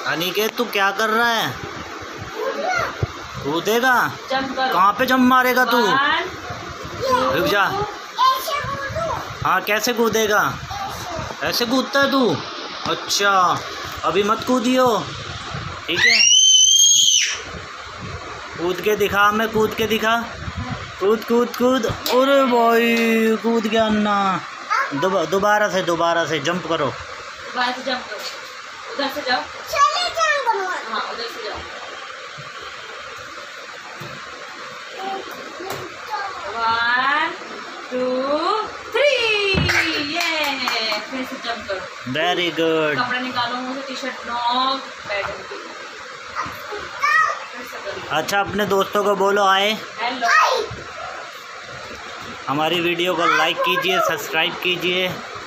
अनिकेत तू क्या कर रहा है? कूदेगा? कहाँ पे जंप मारेगा तू? रुक जा। हाँ कैसे कूदेगा? ऐसे कूदता है तू? अच्छा अभी मत कूदियो, ठीक है? कूद के दिखा, मैं कूद के दिखा। कूद कूद कूद। अरे भाई कूद गया अन्ना। दोबारा से जंप करो। दोबारा से जंप करो। उधर से जाओ। हाँ उधर से जाओ। 1 2 3 ये फिर से जंप करो। Very good. कपड़ा निकालो मुंह से, टी शर्ट नो पैडल की। अच्छा अपने दोस्तों को बोलो आए। हेलो। हमारी वीडियो को लाइक कीजिए, सब्सक्राइब कीजिए।